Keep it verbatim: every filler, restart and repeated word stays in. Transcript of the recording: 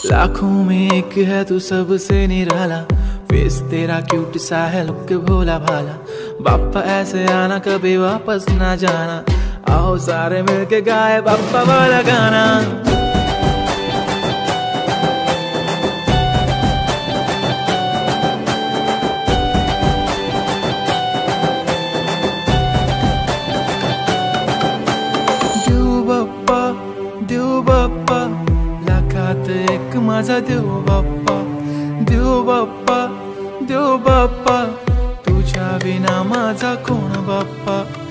लाखों में एक है तू सबसे निराला, फेस तेरा क्यूट सा है, लुक भोला भाला। बाप्पा ऐसे आना कभी वापस ना जाना, आओ सारे मिलके गाए बाप्पा वाला गाना। देव बाप्पा देव बाप्पा, लाखात एक माझा देव बाप्पा। देव बाप्पा देव बाप्पा, तुझ्या विना माझा कोण बाप्पा।